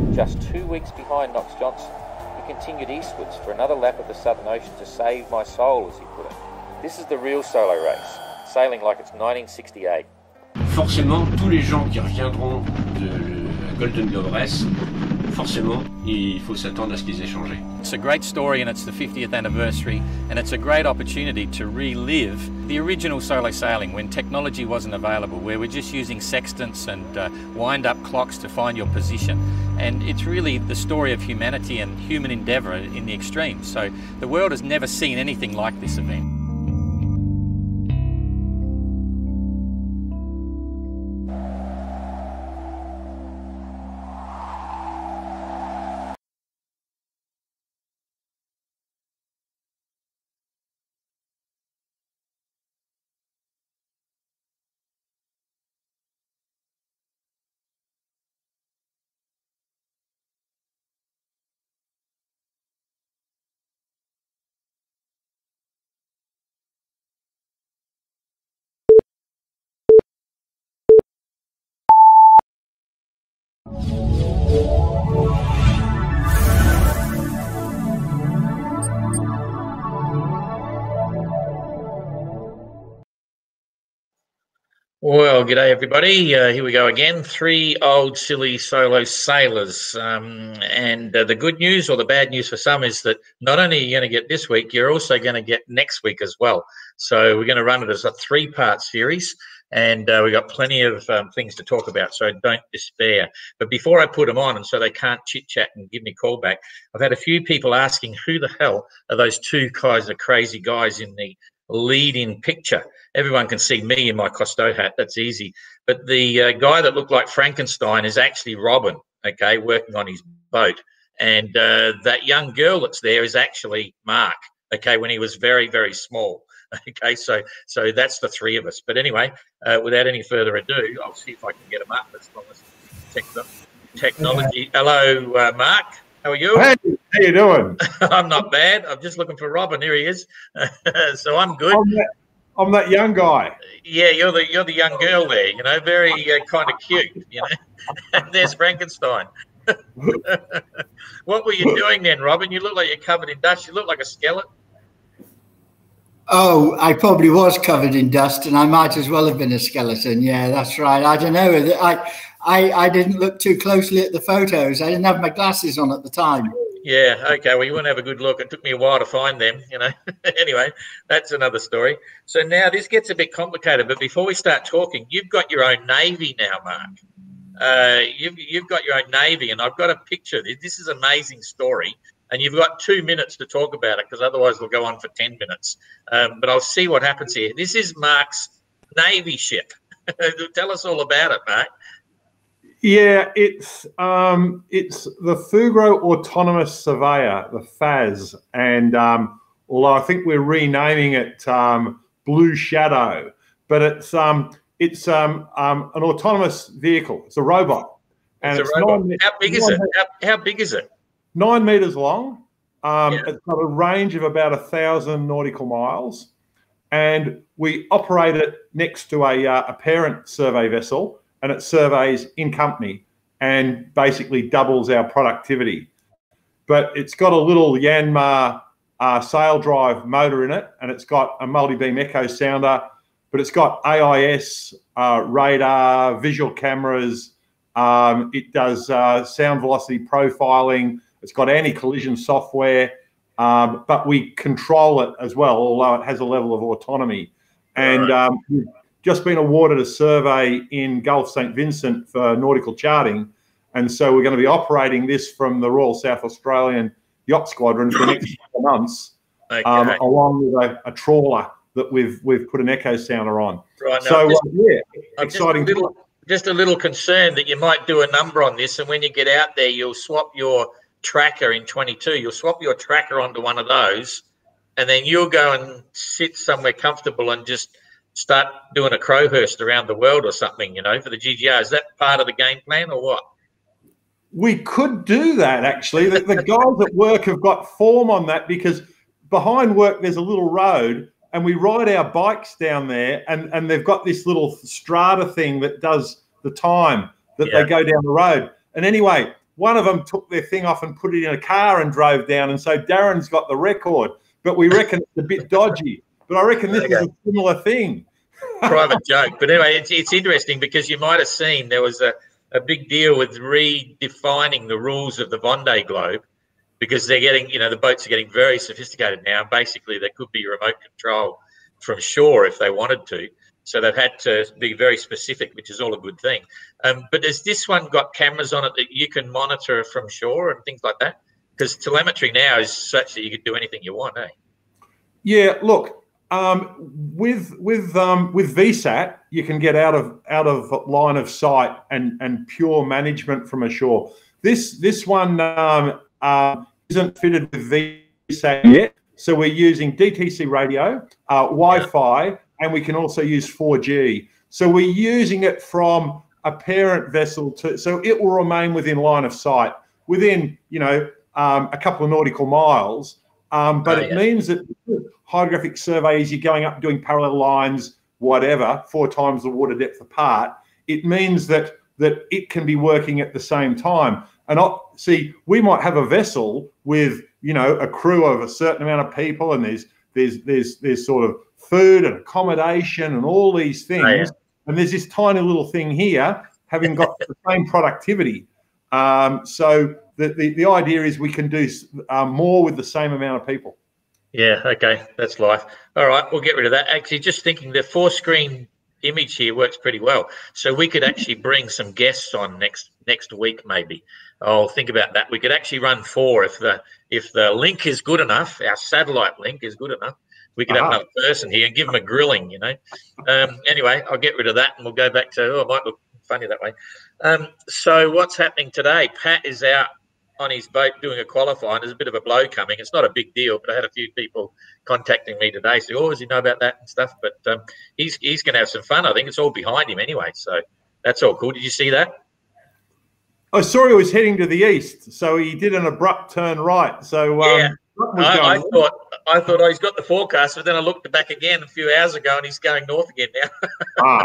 Just 2 weeks behind Knox Johnson, he continued eastwards for another lap of the Southern Ocean to save my soul, as he put it. This is the real solo race, sailing like it's 1968. Forcément, tous les gens qui reviendront de la Golden Globe Race, forcément, il faut s'attendre à ce qu'ils aient changé. It's a great story and it's the 50th anniversary, and it's a great opportunity to relive the original solo sailing when technology wasn't available, where we're just using sextants and wind-up clocks to find your position. And it's really the story of humanity and human endeavour in the extremes. So the world has never seen anything like this event. Well, g'day everybody. Here we go again. Three old silly solo sailors. And the good news or the bad news for some is that not only are you going to get this week, you're also going to get next week as well. So we're going to run it as a three-part series, and we've got plenty of things to talk about, so don't despair. But before I put them on, and so they can't chit-chat and give me a call back, I've had a few people asking who the hell are those two guys, the crazy guys in the lead-in picture. Everyone can see me in my Cousteau hat. That's easy. But the guy that looked like Frankenstein is actually Robin, okay, working on his boat. And that young girl that's there is actually Mark, okay, when he was very, very small. Okay, so that's the three of us. But anyway, without any further ado, I'll see if I can get them up as long as technology. Hello, Mark. How are you? Hey, how you doing? I'm not bad. I'm just looking for Robin. Here he is. So I'm good. I'm that young guy. Yeah, you're the young girl there. You know, very kind of cute. You know, and there's Frankenstein. What were you doing then, Robin? You look like you're covered in dust. You look like a skeleton. Oh, I probably was covered in dust, and I might as well have been a skeleton. Yeah, that's right. I don't know. I didn't look too closely at the photos. I didn't have my glasses on at the time. Yeah, okay. Well, you wouldn't have a good look. It took me a while to find them, you know. Anyway, that's another story. So now this gets a bit complicated, but before we start talking, you've got your own Navy now, Mark. You've got your own Navy, and I've got a picture. This is an amazing story, and you've got 2 minutes to talk about it because otherwise we'll go on for 10 minutes. But I'll see what happens here. This is Mark's Navy ship. Tell us all about it, Mark. Yeah, it's the Fugro Autonomous Surveyor, the FAS, and although I think we're renaming it Blue Shadow, but it's an autonomous vehicle. It's a robot, and it's a robot. How big is it? How big is it? 9 meters long. It's got a range of about 1,000 nautical miles, and we operate it next to a parent survey vessel. And it surveys in company and basically doubles our productivity. But it's got a little Yanmar sail drive motor in it, and it's got a multi-beam echo sounder, but it's got AIS, radar, visual cameras. It does sound velocity profiling. It's got anti-collision software, but we control it as well, although it has a level of autonomy. And we've just been awarded a survey in Gulf St. Vincent for nautical charting. And so we're going to be operating this from the Royal South Australian Yacht Squadron for the next 4 months, along with a trawler that we've put an echo sounder on. Right. So, yeah, exciting. Just a little concerned that you might do a number on this, and when you get out there, you'll swap your tracker in 22. You'll swap your tracker onto one of those, and then you'll go and sit somewhere comfortable and just start doing a Crowhurst around the world or something, you know, for the GGR. Is that part of the game plan or what? We could do that, actually. The guys at work have got form on that, because behind work there's a little road, and we ride our bikes down there, and they've got this little strata thing that does the time that they go down the road. And anyway, one of them took their thing off and put it in a car and drove down, and so Darren's got the record. But we reckon it's a bit dodgy. But I reckon this is a similar thing. Private joke. But anyway, it's interesting because you might have seen there was a big deal with redefining the rules of the Vendée Globe, because they're getting, the boats are getting very sophisticated now. Basically, they could be remote control from shore if they wanted to. So they've had to be very specific, which is all a good thing. But has this one got cameras on it that you can monitor from shore and things like that? Because telemetry now is such that you can do anything you want, eh? Yeah, look, with VSAT, you can get out of line of sight and pure management from ashore. This one isn't fitted with VSAT yet, so we're using DTC radio, Wi-Fi, and we can also use 4G. So we're using it from a parent vessel so it will remain within line of sight, within a couple of nautical miles. But it means that hydrographic surveys, you're going up doing parallel lines, whatever, 4 times the water depth apart. It means that it can be working at the same time. And we might have a vessel with a crew of a certain amount of people, and there's sort of food and accommodation and all these things. And there's this tiny little thing here having got the same productivity. So the idea is we can do more with the same amount of people. Yeah, okay, that's life. All right, we'll get rid of that. Actually, just thinking the 4-screen image here works pretty well. So we could actually bring some guests on next week, maybe. I'll think about that. We could actually run 4 if the link is good enough. Our satellite link is good enough. We could have another person here and give them a grilling, Anyway, I'll get rid of that and we'll go back to, it might look funny that way. So what's happening today? Pat is out on his boat doing a qualifying. There's a bit of a blow coming. It's not a big deal, but I had a few people contacting me today saying, does he know about that and stuff? But he's going to have some fun. I think it's all behind him anyway. So that's all cool. Did you see that? I saw he was heading to the east, so he did an abrupt turn right. So I thought he's got the forecast, but then I looked back again a few hours ago and he's going north again now.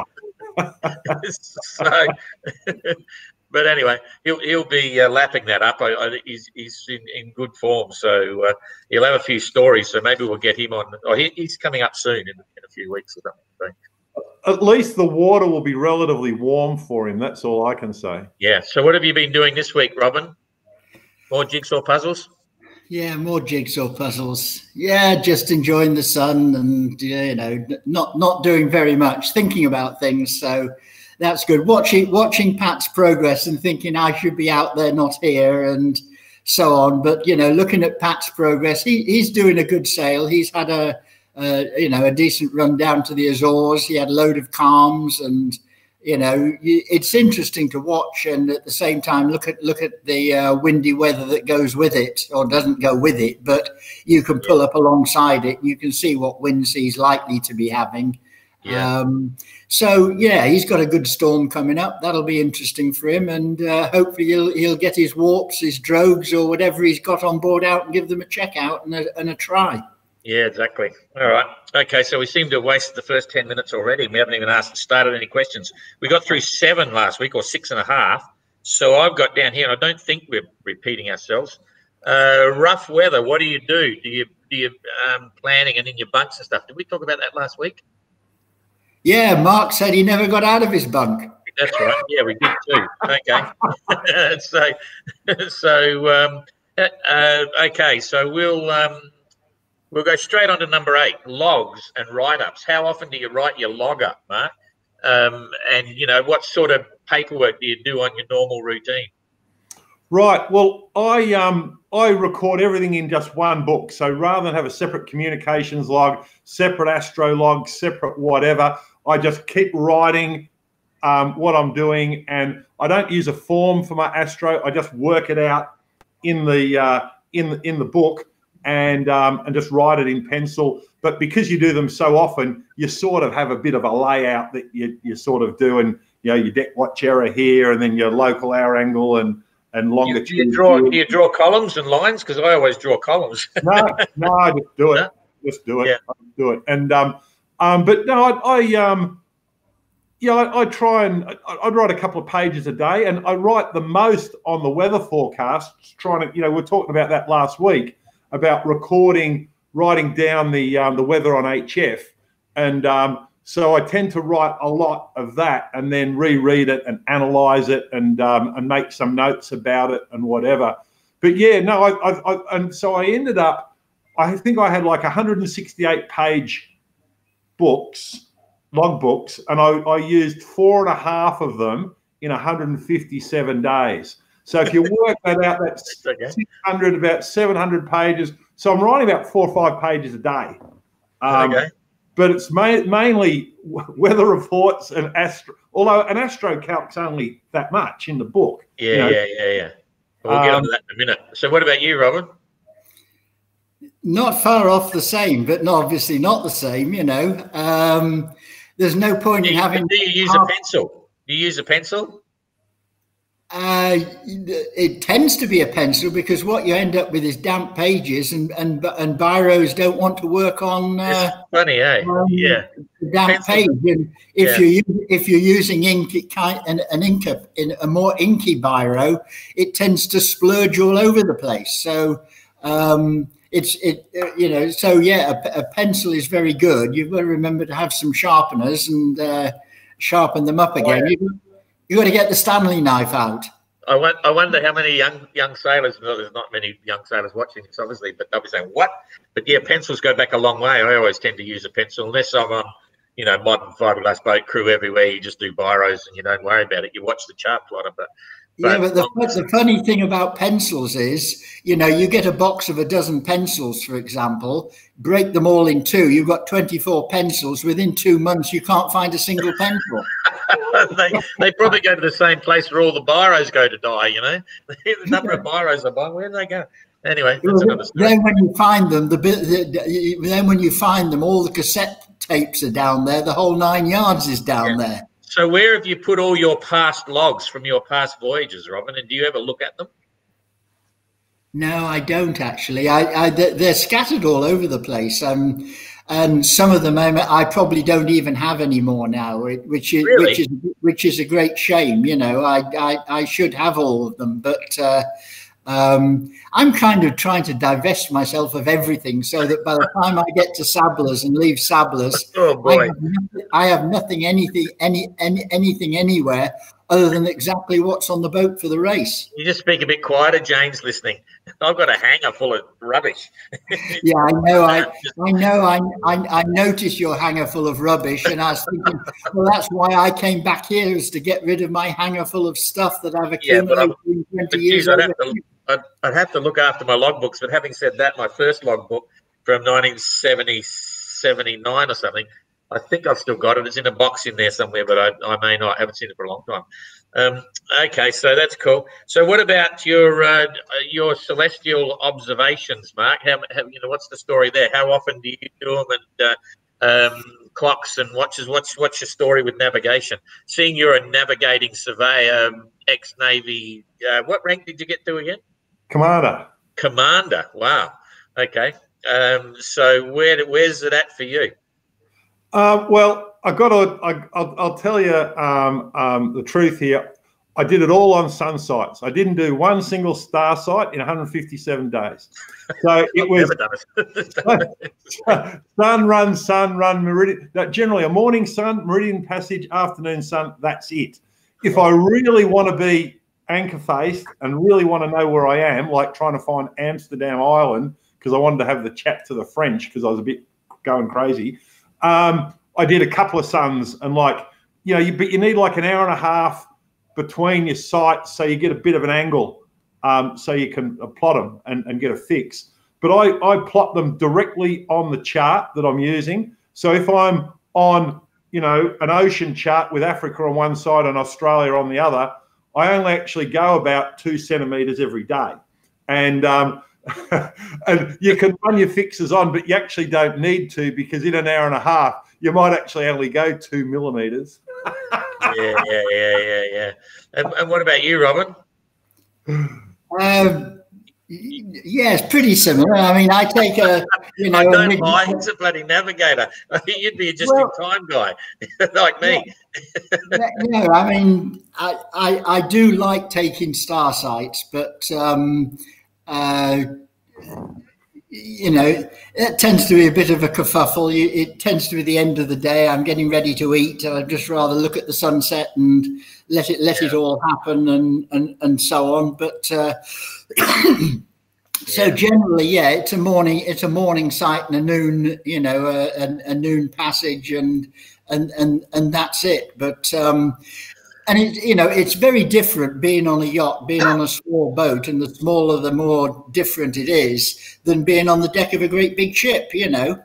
So, but anyway, he'll be lapping that up. He's in good form, so he'll have a few stories. So maybe we'll get him on. He's coming up soon in a few weeks or something. So. At least the water will be relatively warm for him. That's all I can say. Yeah. So what have you been doing this week, Robin? More jigsaw puzzles? Yeah, more jigsaw puzzles. Yeah, just enjoying the sun and not doing very much, thinking about things. So that's good. Watching Pat's progress and thinking I should be out there, not here, and so on. But looking at Pat's progress, he's doing a good sail. He's had a decent run down to the Azores. He had a load of calms, and it's interesting to watch, and at the same time look at the windy weather that goes with it or doesn't go with it. But you can pull up alongside it. You can see what winds he's likely to be having. Yeah. He's got a good storm coming up. That'll be interesting for him, and hopefully he'll get his warps, his drogues, or whatever he's got on board out and give them a check out and a try. Yeah, exactly. All right. Okay, so we seem to have wasted the first 10 minutes already. We haven't even started any questions. We got through 7 last week, or 6.5. So I've got down here, and I don't think we're repeating ourselves. Rough weather, what do you do? Do you planning and in your bunks and stuff? Did we talk about that last week? Yeah, Mark said he never got out of his bunk. That's right. Yeah, we did too. Okay. So we'll go straight on to number 8, logs and write-ups. How often do you write your log up, Mark? And what sort of paperwork do you do on your normal routine? Right. Well, I record everything in just one book. So rather than have a separate communications log, separate astro log, separate whatever, I just keep writing what I'm doing, and I don't use a form for my astro. I just work it out in the book and just write it in pencil. But because you do them so often, you sort of have a bit of a layout that you sort of do, and your deck watch error here, and then your local hour angle and longitude. Do you draw columns and lines? Because I always draw columns. No, I just do it. No? Just do it. Yeah. I do it. And but no, Yeah, I try and I'd write a couple of pages a day, and I write the most on the weather forecasts. Trying to, we're talking about that last week about writing down the weather on HF, and so I tend to write a lot of that, and then reread it and analyze it, and make some notes about it and whatever. But yeah, no, and so I ended up. I think I had like 168-page books. Logbooks, and I used 4.5 of them in 157 days. So if you work that out, that's okay. 600, about 700 pages. So I'm writing about 4 or 5 pages a day. Okay. But it's mainly weather reports and although an AstroCalc's only that much in the book. Yeah. We'll get on to that in a minute. So what about you, Robin? Not far off the same, but obviously not the same, There's no point in having... Do you use a pencil? Do you use a pencil? It tends to be a pencil, because what you end up with is damp pages, and biros don't want to work on... it's funny, eh? Yeah. Damp page. And if you're using ink, a more inky biro, it tends to splurge all over the place. So... a pencil is very good. You've got to remember to have some sharpeners and sharpen them up again. You've got to get the Stanley knife out. I wonder how many young sailors, well, there's not many young sailors watching this, obviously, but they'll be saying, what? But yeah, pencils go back a long way. I always tend to use a pencil, unless I'm on, modern fiberglass boat crew everywhere. You just do biros and you don't worry about it. You watch the chart plotter, but the funny thing about pencils is, you get a box of a dozen pencils, for example, break them all in two. You've got 24 pencils. Within 2 months, you can't find a single pencil. they probably go to the same place where all the biros go to die, The number of biros are buying, where do they go? Anyway, that's another story. Then when you find them, all the cassette tapes are down there. The whole 9 yards is down there. So where have you put all your past logs from your past voyages, Robin? And do you ever look at them? No, I don't actually. They're scattered all over the place, and some of them I probably don't even have anymore now, which is a great shame. I should have all of them, but I'm kind of trying to divest myself of everything, so that by the time I get to Sablers and leave Sablers, I have nothing, anything anywhere other than exactly what's on the boat for the race. You just speak a bit quieter, Jane's listening. I've got a hanger full of rubbish. Yeah, I know. I noticed your hanger full of rubbish, and I was thinking, well, that's why I came back here, is to get rid of my hanger full of stuff that I've accumulated in 20 years. I'd have to look after my logbooks, but having said that, my first logbook from 1979 or something, I think I've still got it. It's in a box in there somewhere, but I may not. I haven't seen it for a long time. Okay, so that's cool. So what about your celestial observations, Mark? How what's the story there? How often do you do them, and clocks and watches? What's your story with navigation? Seeing you're a navigating surveyor, ex-Navy, what rank did you get to again? Commander. Wow. Okay. So where's it at for you? Well, I'll tell you the truth here. I did it all on sun sites. I didn't do one single star site in 157 days. So it was sun, run, meridian. Generally a morning sun, meridian passage, afternoon sun. That's it. If I really want to be anchor faced and really want to know where I am, like trying to find Amsterdam Island, because I wanted to have the chat to the French because I was a bit going crazy. I did a couple of suns, and but you need like an hour and a half between your sites, so you get a bit of an angle, so you can plot them and get a fix. But I plot them directly on the chart that I'm using. So if I'm on, an ocean chart with Africa on one side and Australia on the other, I only actually go about 2 centimeters every day. And and you can run your fixes on, but you actually don't need to, because in an hour and a half, you might actually only go 2 millimeters. Yeah. And what about you, Robin? Yeah, it's pretty similar. I mean, I take You know, I don't mind. He's a bloody navigator. You'd be a just-in-time guy, like me. No, I mean, I do like taking star sites, but you know, it tends to be a bit of a kerfuffle. It tends to be the end of the day. I'm getting ready to eat. I'd just rather look at the sunset and let it all happen and so on. But so generally, yeah, it's a morning sight and a noon, you know, a noon passage and that's it. But and it's very different being on a yacht, being on a small boat, and the smaller, the more different it is than being on the deck of a great big ship. You know,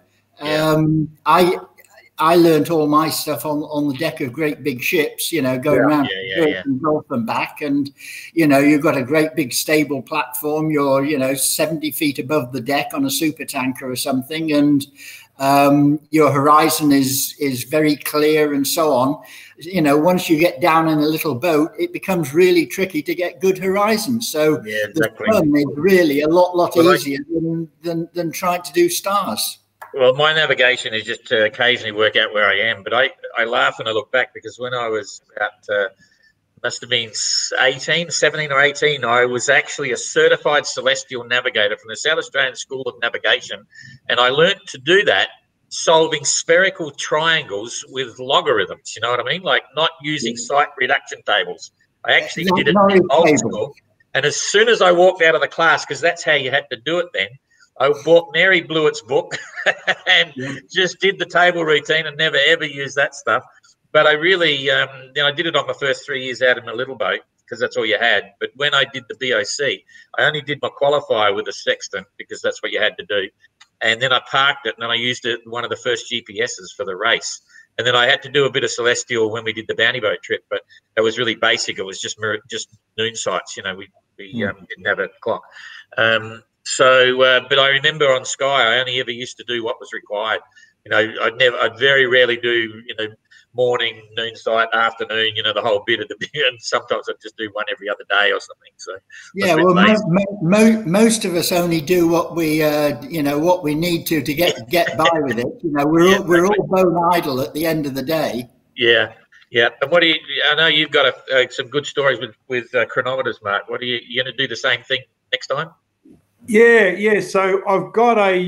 I learned all my stuff on the deck of great big ships. You know, going around and Gulf and back, and you know, you've got a great big stable platform. You're 70 feet above the deck on a super tanker or something, and your horizon is very clear and so on. You know, once you get down in a little boat, it becomes really tricky to get good horizon. So the sun is really a lot easier than trying to do stars. Well, my navigation is just to occasionally work out where I am. But I laugh when I look back, because when I was about, must have been 17 or 18, I was actually a certified celestial navigator from the South Australian School of Navigation. And I learnt to do that solving spherical triangles with logarithms, you know what I mean? Like not using sight reduction tables. I actually did it in old school. And as soon as I walked out of the class, because that's how you had to do it then, I bought Mary Blewett's book and just did the table routine and never, ever used that stuff. But I really, I did it on my first 3 years out in my little boat, because that's all you had. But when I did the BOC, I only did my qualifier with a sextant, because that's what you had to do. And then I parked it, and then I used it one of the first GPSs for the race. And then I had to do a bit of celestial when we did the bounty boat trip, but it was really basic. It was just noon sights. You know, we didn't have a clock. But I remember on Sky, I only ever used to do what was required. You know, I'd very rarely do, morning, noon sight, afternoon, the whole bit of the bit. And sometimes I'd just do one every other day or something. So yeah, well, most of us only do what we, what we need to get by with it. You know, we're all bone idle at the end of the day. Yeah. Yeah. And I know you've got some good stories with chronometers, Mark. What you going to do the same thing next time? Yeah. So I've got a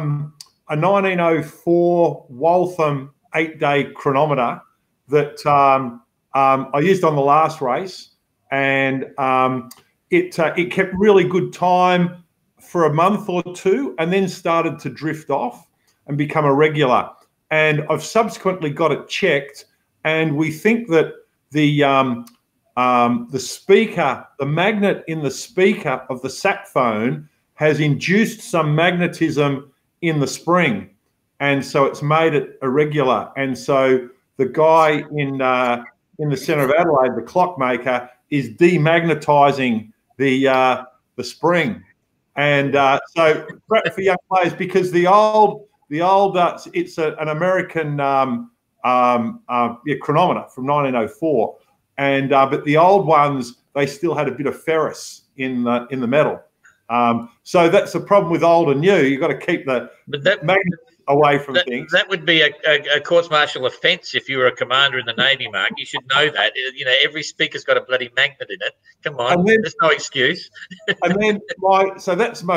1904 Waltham 8-day chronometer that I used on the last race, and it kept really good time for a month or two, and then started to drift off and become irregular. And I've subsequently got it checked, and we think that the speaker, the magnet in the speaker of the sat phone, has induced some magnetism in the spring, and so it's made it irregular. And so the guy in the centre of Adelaide, the clockmaker, is demagnetizing the spring. And so for young players, because the old it's an American chronometer from 1904, and but the old ones, they still had a bit of ferrous in the metal. So that's the problem with old and new. You've got to keep the magnet away from things. That would be a courts-martial offence if you were a commander in the Navy, Mark. You should know that. Every speaker's got a bloody magnet in it. Come on, there's no excuse. And then that's my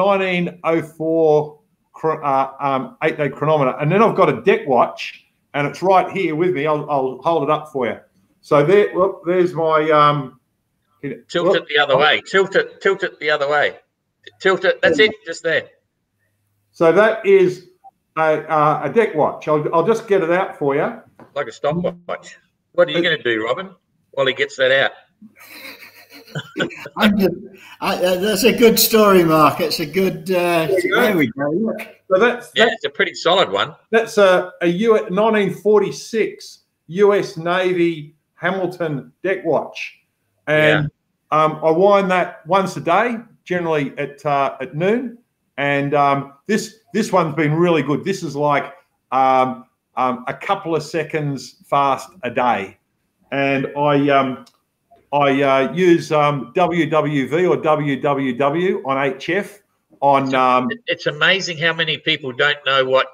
1904 8-day chronometer. And then I've got a deck watch, and it's right here with me. I'll hold it up for you. So there's my tilt it the other way. Tilt it the other way. Tilt it. That's it. Just there. So that is a deck watch. I'll just get it out for you. Like a stopwatch. What are you going to do, Robin, while he gets that out? That's a good story, Mark. It's a good. There we go. Look. So it's a pretty solid one. That's a 1946 U.S. Navy Hamilton deck watch. And I wind that once a day, generally at noon. And this one's been really good. This is like a couple of seconds fast a day. And I use WWV or WWW on HF on. It's amazing how many people don't know what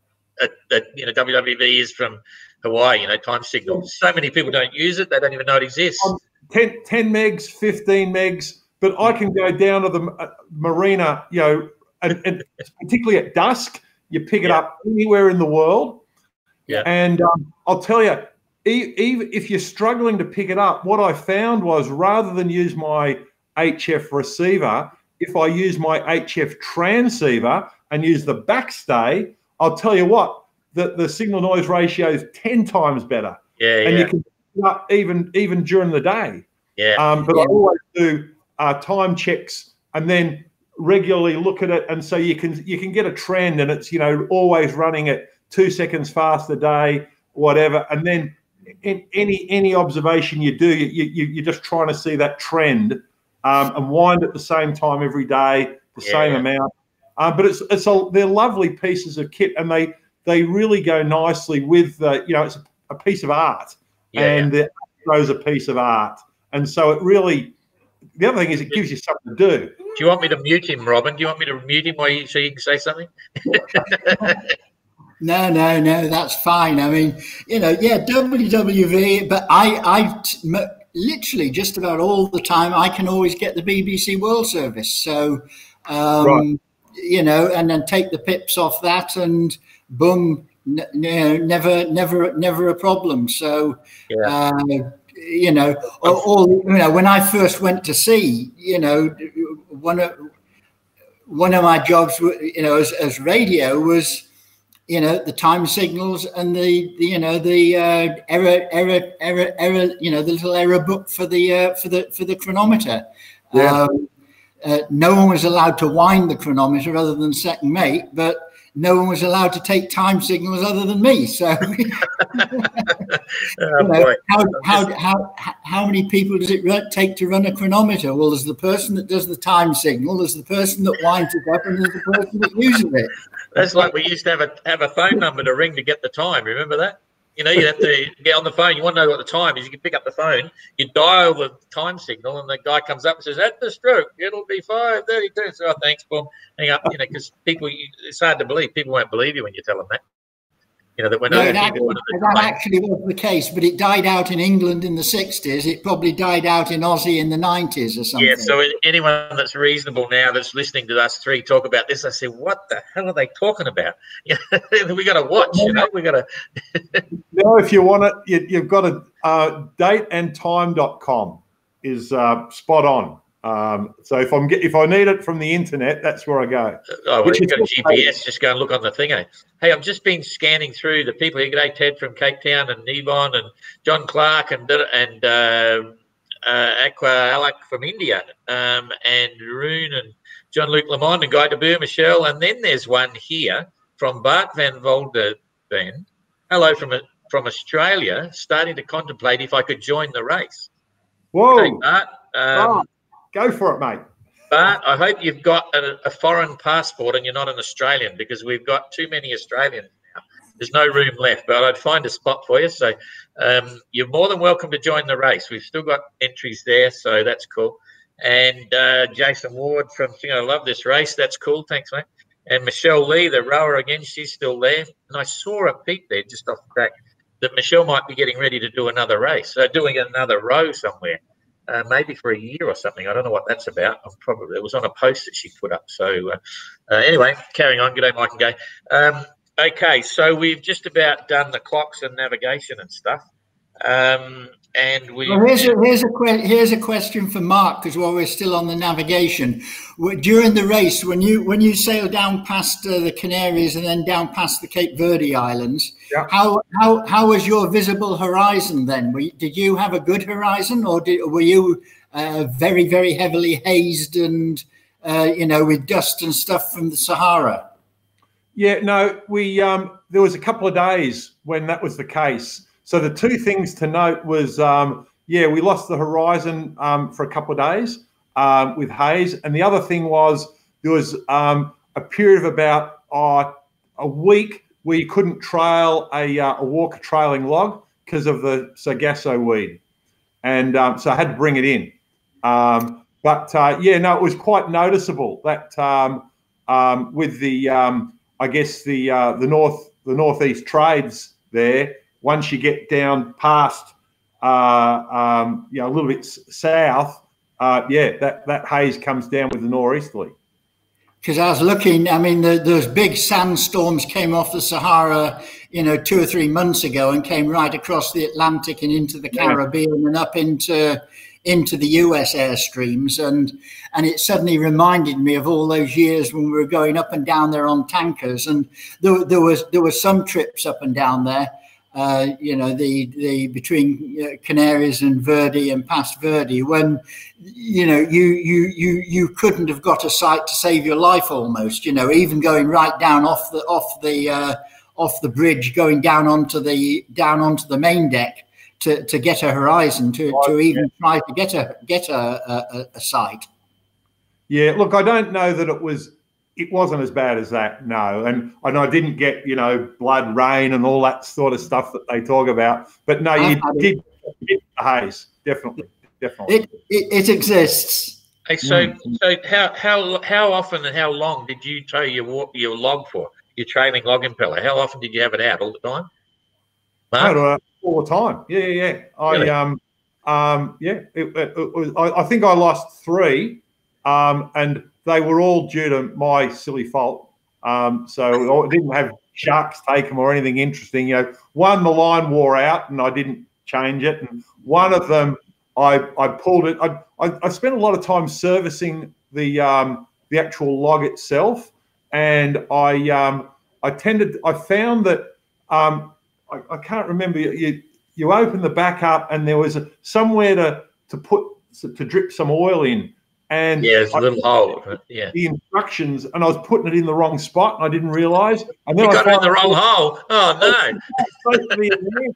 WWV is from Hawaii. Time signal. So many people don't use it; they don't even know it exists. 10 megs, 15 megs, but I can go down to the marina, and particularly at dusk, you pick it up anywhere in the world. Yeah. And I'll tell you, even if you're struggling to pick it up, what I found was rather than use my HF receiver, if I use my HF transceiver and use the backstay, I'll tell you what, the signal noise ratio is 10 times better. And you can pick it up even during the day. But I always do time checks and then regularly look at it, and so you can get a trend, and it's always running at 2 seconds fast a day, whatever. And then in any observation you do, you're just trying to see that trend, and wind at the same time every day, the same amount. But they're lovely pieces of kit, and they really go nicely with it's a piece of art, and it shows a piece of art, and so it really. The other thing is it gives you something to do. Do you want me to mute him, Robin? Do you want me to mute him so you can say something? No, that's fine. I mean, WWV, but I literally just about all the time I can always get the BBC World Service. So, and then take the pips off that, and boom, never a problem. So, when I first went to sea, one of my jobs, as radio was, the time signals and the error, the little error book for the chronometer. No one was allowed to wind the chronometer other than second mate, but no one was allowed to take time signals other than me. So, how many people does it take to run a chronometer? Well, there's the person that does the time signal, there's the person that winds it up, and there's the person that uses it. That's like we used to have a phone number to ring to get the time. Remember that? You have to get on the phone. You want to know what the time is. You can pick up the phone, you dial the time signal, and the guy comes up and says, "At the stroke, it'll be 5:32." So, thanks, boom, hang up. Because it's hard to believe. People won't believe you when you tell them that. That actually was the case, but it died out in England in the 60s. It probably died out in Aussie in the 90s or something. Yeah, so anyone that's reasonable now that's listening to us three talk about this, I say, what the hell are they talking about? We got to watch, we got to. No, if you want it, you've got to dateandtime.com is spot on. So if I need it from the internet, that's where I go. Oh, well, you've got a GPS. Just go and look on the thing. Hey, I've just been scanning through the people here. G'day, Ted from Cape Town, and Nevon, and John Clark, and Aqua Alak from India, and Rune, and John Luke Lamont, and Guy DeBoer, Michelle, and then there's one here from Bart van Volderven. Hello from Australia. Starting to contemplate if I could join the race. Whoa, hey, Bart. Go for it, mate. But I hope you've got a foreign passport and you're not an Australian, because we've got too many Australians now. There's no room left, but I'd find a spot for you. So you're more than welcome to join the race. We've still got entries there, so that's cool. And Jason Ward from I love this race. That's cool. Thanks, mate. And Michelle Lee, the rower again, she's still there. And I saw a peek there just off the back that Michelle might be getting ready to do another race, doing another row somewhere. Maybe for a year or something. I don't know what that's about. It was on a post that she put up. So anyway, carrying on. G'day, Mike and Gay. Okay, so we've just about done the clocks and navigation and stuff. And we here's a question for Mark, because while we're still on the navigation, during the race, when you sail down past the Canaries and then down past the Cape Verde Islands, how was your visible horizon then? Did you have a good horizon, or were you very, very heavily hazed and with dust and stuff from the Sahara? Yeah, no, we there was a couple of days when that was the case. So the two things to note was, we lost the horizon for a couple of days with haze. And the other thing was there was a period of about a week where you couldn't trail a walker trailing log because of the sargasso weed. And so I had to bring it in. It was quite noticeable that with the I guess the northeast trades there. Once you get down past a little bit south, that haze comes down with the nor'easterly. Because I was looking, I mean, those big sandstorms came off the Sahara, 2 or 3 months ago, and came right across the Atlantic and into the Caribbean and up into the US airstreams, and it suddenly reminded me of all those years when we were going up and down there on tankers, and there was some trips up and down there, the between Canaries and Verde and past Verde, when you couldn't have got a sight to save your life almost, even going right down off the bridge, going down onto the main deck to get a horizon, to even try to get a sight. Yeah, look, I don't know that it wasn't as bad as that, no. And I didn't get, blood rain and all that sort of stuff that they talk about. But no, you did get the haze, definitely. It exists. Hey, so how often and how long did you tow your log for? Your trailing log impeller? How often did you have it out? All the time? Mark? All the time. Yeah. Really? I think I lost 3, and they were all due to my silly fault. So I didn't have sharks take them or anything interesting. One, the line wore out and I didn't change it, and one of them I pulled it. I spent a lot of time servicing the actual log itself, and I found that I can't remember. You open the back up, and there was somewhere to drip some oil in, and there's a little hole. Yeah, the instructions, and I was putting it in the wrong spot, and I didn't realise. And then you got it in the wrong hole. Oh no!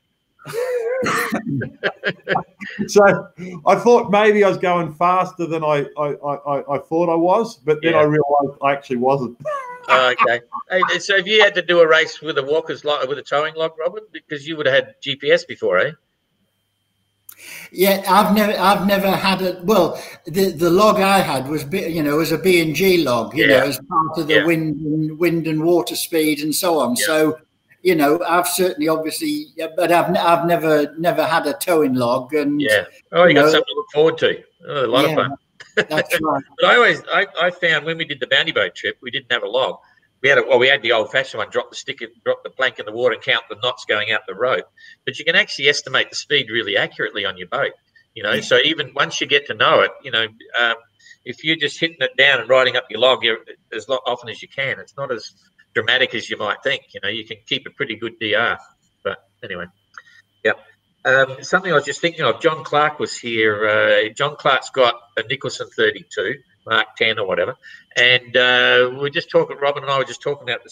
So I thought maybe I was going faster than I thought I was, but then I realised I actually wasn't. Okay. Hey, so have you had to do a race with a walker's log, with a towing log, Robin? Because you would have had GPS before, eh? Yeah, I've never had a. Well, the log I had was was a B&G log, as part of the wind and water speed and so on. Yeah. So, I've certainly obviously, but I've never had a towing log. And you got something to look forward to. Oh, a lot of fun. That's right. But I found when we did the bounty boat trip, we didn't have a log. We had the old-fashioned one: drop the plank in the water, and count the knots going out the rope. But you can actually estimate the speed really accurately on your boat. So even once you get to know it, if you're just hitting it down and riding up your log as often as you can, it's not as dramatic as you might think. You can keep a pretty good DR. But anyway, something I was just thinking of. John Clark was here. John Clark's got a Nicholson 32. Mark 10 or whatever, and we're just talking. Robin and I were just talking about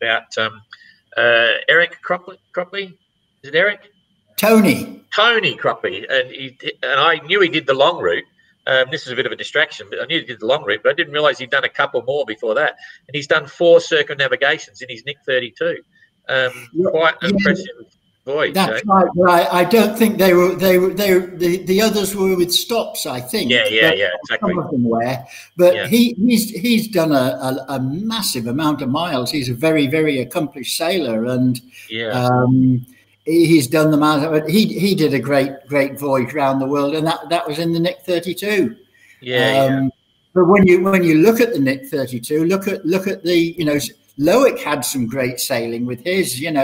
Eric Cropley. Is it Eric? Tony Cropley, and I knew he did the long route. This is a bit of a distraction, but I knew he did the long route, but I didn't realise he'd done a couple more before that, and he's done 4 circumnavigations in his Nic 32. Quite impressive. Voyage, that's right. I don't think they were the others were with stops, I think. Yeah, exactly. Some of them were, but he's done a massive amount of miles. He's a very, very accomplished sailor, and he's done the miles. He did a great voyage around the world, and that was in the Nic 32. But when you look at the Nic 32, look at the Loic had some great sailing with his. He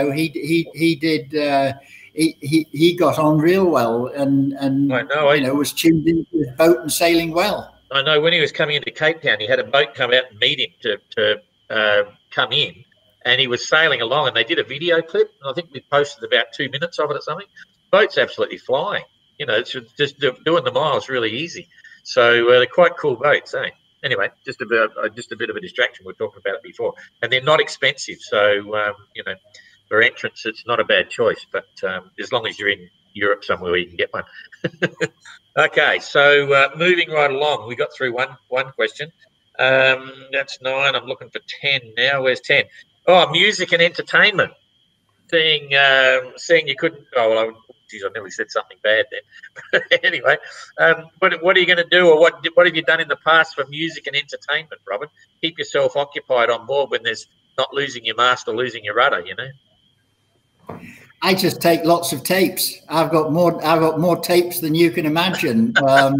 got on real well, and I know, was tuned into his boat and sailing well. I know when he was coming into Cape Town, he had a boat come out and meet him to come in, and he was sailing along, and they did a video clip, and I think we posted about 2 minutes of it or something. Boat's absolutely flying. It's just doing the miles really easy. So they're quite cool boats, eh? Anyway, just a bit of a distraction. We were talking about it before, and they're not expensive. So for entrance, it's not a bad choice. But as long as you're in Europe somewhere, you can get one. Okay, so moving right along, we got through one question. That's 9. I'm looking for 10 now. Where's 10? Oh, music and entertainment. Seeing you couldn't. Oh, well, Geez, I nearly said something bad then. But anyway, what are you going to do, or what have you done in the past for music and entertainment, Robin? Keep yourself occupied on board when there's not losing your mast or losing your rudder, you know? I just take lots of tapes. I've got more tapes than you can imagine.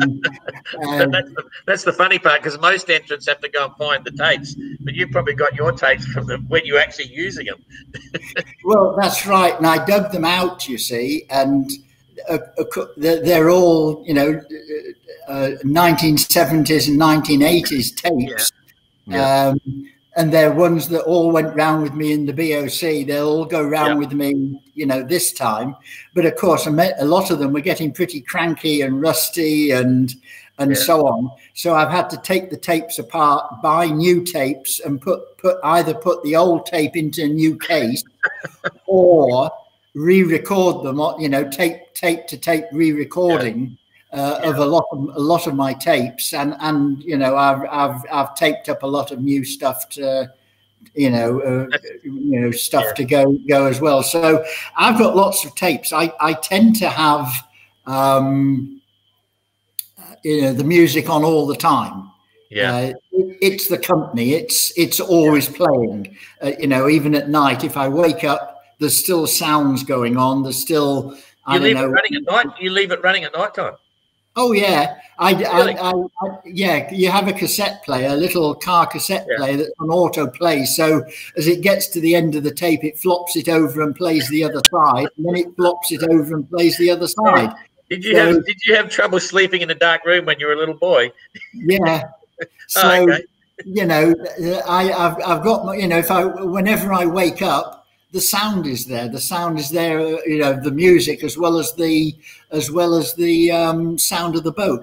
That's the funny part, because most entrants have to go and find the tapes, but you've probably got your tapes from when you're actually using them. Well, that's right, and I dug them out, you see, and they're all 1970s and 1980s tapes. Yeah. And they're ones that all went round with me in the BOC. They'll all go round with me, this time. But of course, a lot of them were getting pretty cranky and rusty and so on. So I've had to take the tapes apart, buy new tapes, and either put the old tape into a new case or re-record them. Tape to tape re-recording. Of a lot of my tapes, and I've taped up a lot of new stuff to stuff to go as well. So I've got lots of tapes. I tend to have the music on all the time. It's the company. It's always playing. Even at night, if I wake up, there's still sounds going on. There's still You leave it running at night time. Oh yeah, Really? You have a cassette player, a little car cassette player that's on auto play. So as it gets to the end of the tape, it flops it over and plays the other side, and then it flops it over and plays the other side. Did you have trouble sleeping in a dark room when you were a little boy? Yeah. So okay. I've got my, whenever I wake up, the sound is there. The sound is there. The music as well as the sound of the boat.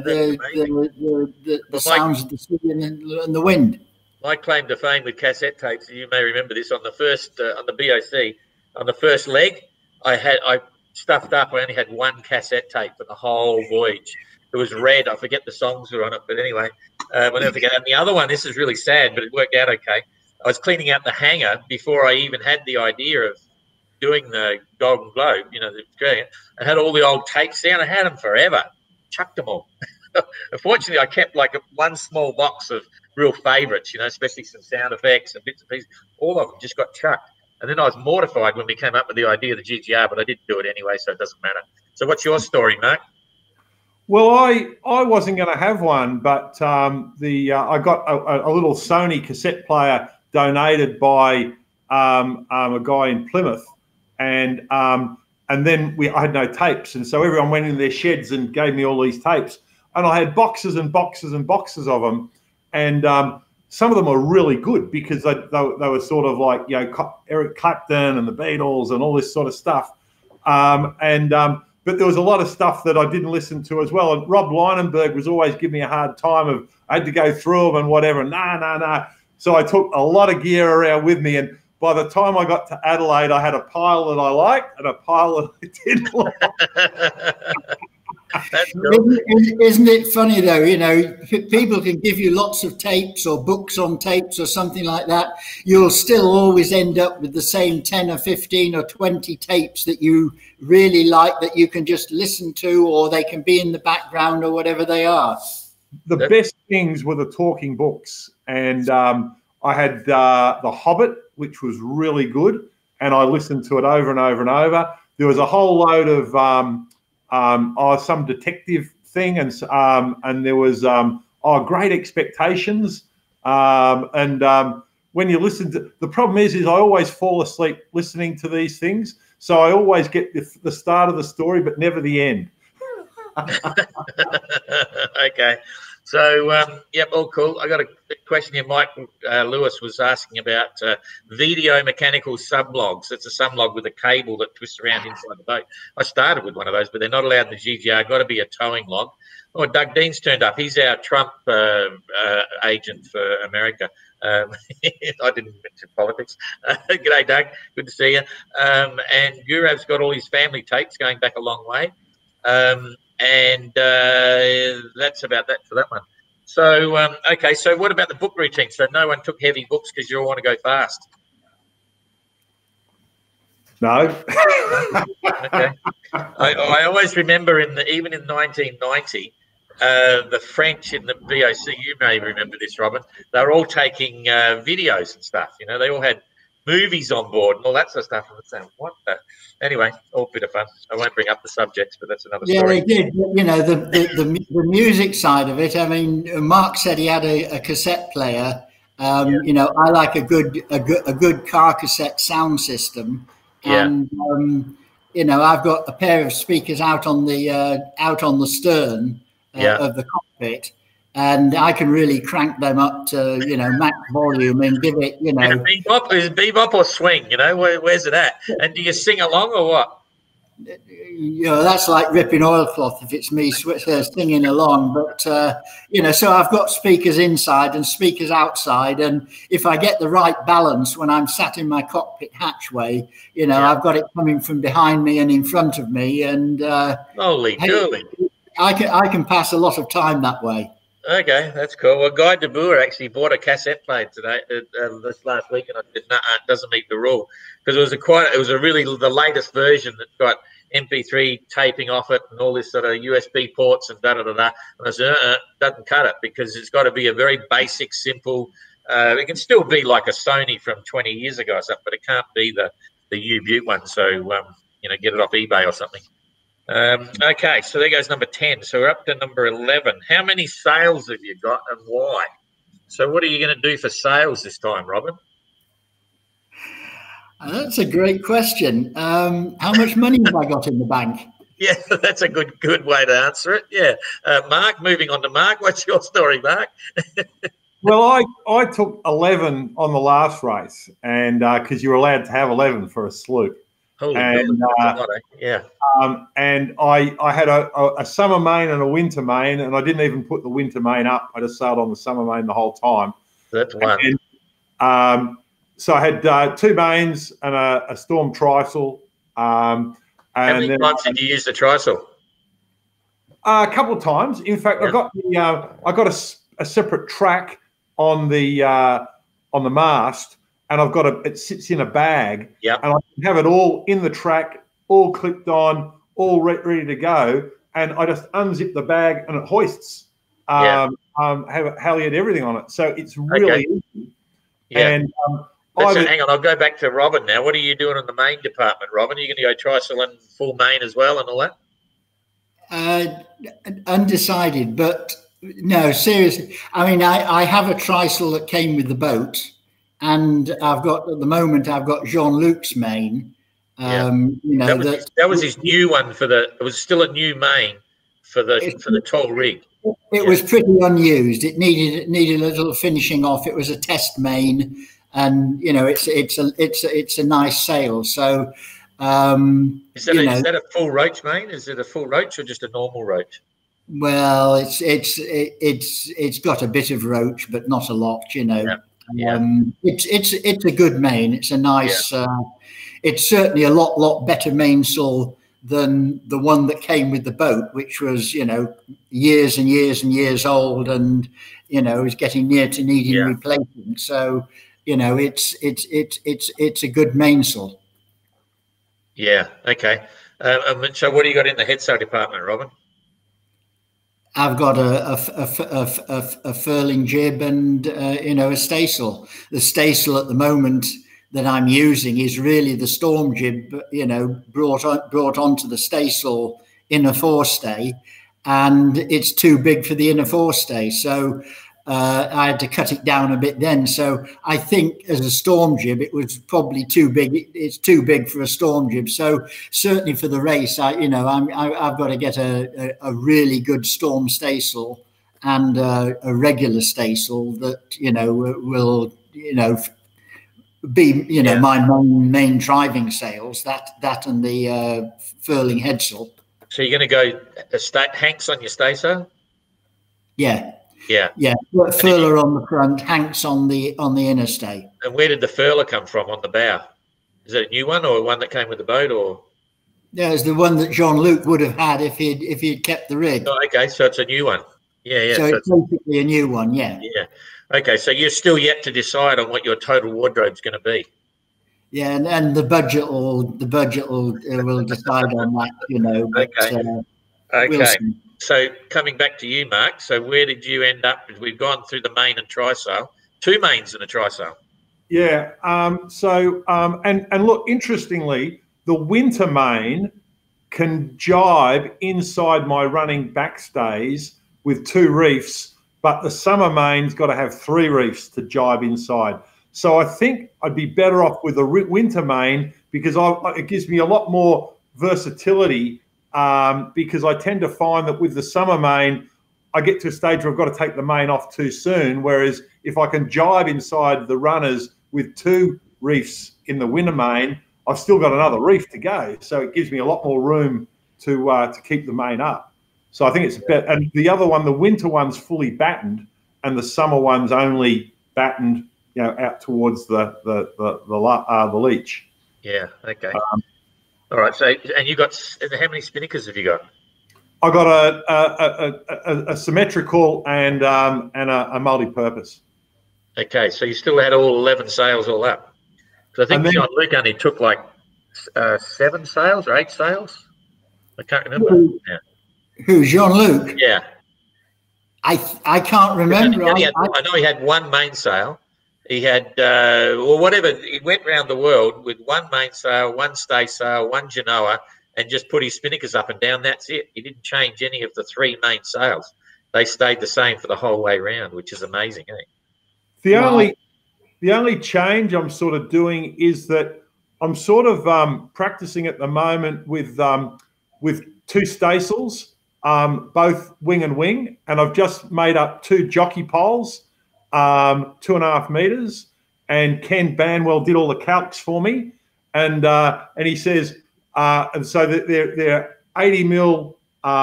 The sounds of the sea and the wind. My claim to fame with cassette tapes, you may remember this, on the first on the BOC, on the first leg, I stuffed up. I only had one cassette tape for the whole voyage. It was red. I forget the songs were on it, but anyway, I'll never forget. And the other one, this is really sad, but it worked out okay. I was cleaning out the hangar before I even had the idea of doing the Golden Globe, the Australian. I had all the old tapes down. I had them forever. Chucked them all. Unfortunately, I kept like one small box of real favourites, especially some sound effects and bits and pieces. All of them just got chucked. And then I was mortified when we came up with the idea of the GGR, but I didn't do it anyway, so it doesn't matter. So what's your story, Mark? Well, I wasn't going to have one, but I got a little Sony cassette player donated by a guy in Plymouth, and then I had no tapes, and so everyone went in their sheds and gave me all these tapes, and I had boxes and boxes and boxes of them, and some of them were really good because they were sort of like Eric Clapton and the Beatles and all this sort of stuff, but there was a lot of stuff that I didn't listen to as well, and Rob Leinenberg was always giving me a hard time I had to go through them and whatever. Nah. So I took a lot of gear around with me, and by the time I got to Adelaide, I had a pile that I liked and a pile that I didn't like. Isn't it funny though? People can give you lots of tapes or books on tapes or something like that. You'll still always end up with the same 10 or 15 or 20 tapes that you really like that you can just listen to, or they can be in the background or whatever they are. The best things were the talking books, and I had The Hobbit, which was really good, and I listened to it over and over and over. There was a whole load of some detective thing, and there was Great Expectations, and when you listen to, the problem is I always fall asleep listening to these things, so I always get the start of the story but never the end. Okay. So, all cool. I got a question here. Mike Lewis was asking about video mechanical sublogs. It's a sublog with a cable that twists around inside the boat. I started with one of those, but they're not allowed in the GGR. Got to be a towing log. Oh, Doug Dean's turned up. He's our Trump agent for America. I didn't mention politics. G'day, Doug. Good to see you. And Gurav's got all his family tapes going back a long way. And that's about that for that one. So, okay, so what about the book routine? So no one took heavy books because you all want to go fast. No. Okay. I always remember even in 1990, the French in the BOC, you may remember this, Robin, they were all taking videos and stuff. You know, they all had movies on board and all that sort of stuff. And I'm saying, what the? Anyway, all a bit of fun. I won't bring up the subjects, but that's another story. Yeah, they did. You know, the music side of it. I mean, Mark said he had a cassette player. You know, I like a good car cassette sound system. And you know, I've got a pair of speakers out on the stern of the cockpit, and I can really crank them up to, you know, max volume and give it, you know. Is it bebop or swing? You know, where's it at? And do you sing along or what? You know, that's like ripping oilcloth if it's me singing along. But you know, so I've got speakers inside and speakers outside, and if I get the right balance when I'm sat in my cockpit hatchway, you know, I've got it coming from behind me and in front of me, and holy dooly, I can pass a lot of time that way. Okay, that's cool. Well, Guy de Boer actually bought a cassette player today, this last week, and I said, no, it doesn't meet the rule, because it was the latest version that got MP3 taping off it and all this sort of USB ports and da-da-da-da. And I said, doesn't cut it, because it's got to be a very basic, simple, it can still be like a Sony from 20 years ago or something, but it can't be the U-Butte one. So, you know, get it off eBay or something. Okay, so there goes number 10. So we're up to number 11. How many sales have you got and why? So what are you going to do for sales this time, Robin? That's a great question. How much money have I got in the bank? Yeah, that's a good way to answer it. Yeah. Mark, moving on to Mark. What's your story, Mark? Well, I took 11 on the last race, and because you're allowed to have 11 for a sloop. Holy and yeah. And I had a summer main and a winter main, and I didn't even put the winter main up. I just sailed on the summer main the whole time. That's one. And, so I had 2 mains and a Storm trysail. How many times did you use the trysail? A couple of times. In fact, I got a separate track on the mast. And I've got it sits in a bag, and I can have it all in the track, all clipped on, all ready to go. And I just unzip the bag and it hoists. Have halyard everything on it, so it's really easy. Yeah. And hang on, I'll go back to Robin now. What are you doing in the main department, Robin? Are you going to go trysail and full main as well and all that? Undecided, but no, seriously. I mean, I have a trysail that came with the boat. And at the moment I've got Jean-Luc's main. You know, that was his new one it was still a new main for the toll rig. It was pretty unused. It needed a little finishing off. It was a test main, and you know, it's a nice sail. So is that a full roach main? Is it a full roach or just a normal roach? Well, it's got a bit of roach, but not a lot, you know. It's a good main. It's a nice. It's certainly a lot better mainsail than the one that came with the boat, which was, you know, years and years and years old, and you know, is getting near to needing replacing. So, you know, it's a good mainsail. Yeah. Okay. So, what do you got in the headsail department, Robin? I've got a furling jib and you know, a staysail. The staysail at the moment that I'm using is really the Storm jib, you know, brought onto the staysail in a forestay, and it's too big for the inner forestay. So I had to cut it down a bit then. So I think as a Storm jib, it was probably too big. It's too big for a Storm jib. So certainly for the race, I've got to get a really good Storm staysail and a regular staysail that, you know, will, you know, be, you know, my main driving sails, that and the furling headsail. So you're going to go Hanks on your staysail? Yeah. Yeah. Furler on the front, Hanks on the inner stay. And where did the furler come from on the bow? Is it a new one or one that came with the boat, or? Yeah, it's the one that Jean-Luc would have had if he'd kept the rig. Oh, okay, so it's a new one. Yeah. So it's basically a new one, yeah. Yeah. Okay, so you're still yet to decide on what your total wardrobe's going to be. Yeah, and the budget will decide on that, you know. But, okay. We'll see. So coming back to you, Mark. So where did you end up? We've gone through the main and trisale, 2 mains and a trisale. Yeah. And look, interestingly, the winter main can jibe inside my running backstays with 2 reefs, but the summer main's got to have 3 reefs to jibe inside. So I think I'd be better off with the winter main because it gives me a lot more versatility, because I tend to find that with the summer main, I get to a stage where I've got to take the main off too soon. Whereas if I can jibe inside the runners with 2 reefs in the winter main, I've still got another reef to go. So it gives me a lot more room to keep the main up. So I think it's better. And the other one, the winter one's fully battened, and the summer one's only battened, you know, out towards the leach. Yeah. Okay. All right. So, and you got how many spinnakers have you got? I got a symmetrical and a multi-purpose. Okay. So you still had all 11 sails all up. Because I think Jean-Luc only took like 7 sails or 8 sails. I can't remember. Who, Jean-Luc? Yeah. I can't remember. I know he had 1 mainsail. He had, or whatever. He went around the world with 1 mainsail, 1 staysail, 1 genoa, and just put his spinnakers up and down. That's it. He didn't change any of the 3 main sails. They stayed the same for the whole way round, which is amazing, eh? The only change I'm sort of doing is that I'm sort of practicing at the moment with 2 staysails, both wing and wing, and I've just made up 2 jockey poles, 2.5 meters, and Ken Banwell did all the calcs for me, and he says, and so they're 80 mil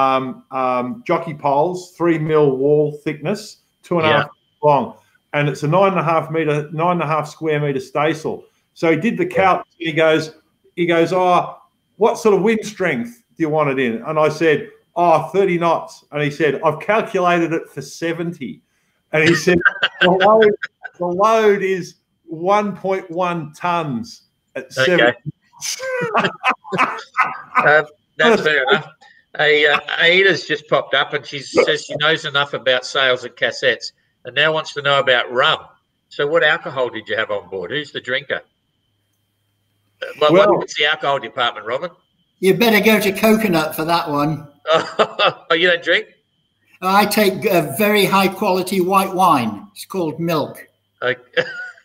jockey poles, 3 mil wall thickness, 2.5 long. And it's a 9.5 square meter staysail. So he did the calc. He goes, oh, what sort of wind strength do you want it in? And I said, 30 knots. And he said, I've calculated it for 70. And he said, the load is 1.1 tons at 70. That's fair enough. Aida's just popped up and she says she knows enough about sails and cassettes and now wants to know about rum. So what alcohol did you have on board? Who's the drinker? What's the alcohol department, Robin? You better go to coconut for that one. Oh, you don't drink? I take a very high quality white wine. It's called milk. Okay.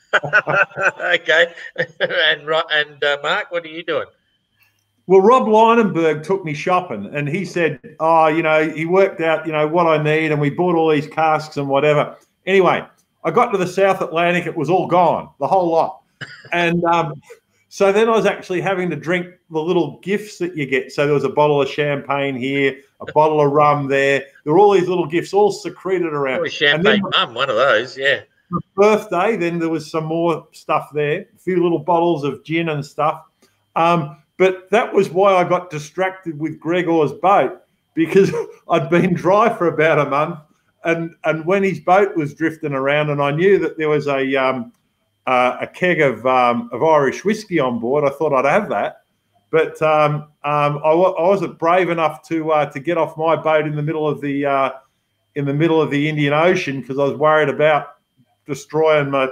Okay. And Mark, what are you doing? Well, Rob Leinenberg took me shopping and he said, he worked out, what I need, and we bought all these casks and whatever. Anyway, I got to the South Atlantic. It was all gone, the whole lot. And so then I was actually having to drink the little gifts that you get. So there was a bottle of champagne here, a bottle of rum there. There were all these little gifts all secreted around. Oh, champagne rum, one of those, yeah. For birthday, then there was some more stuff there, a few little bottles of gin and stuff. But that was why I got distracted with Gregor's boat, because I'd been dry for about a month, and when his boat was drifting around, and I knew that there was a keg of Irish whiskey on board, I thought I'd have that. But I wasn't brave enough to get off my boat in the middle of the Indian Ocean, because I was worried about destroying my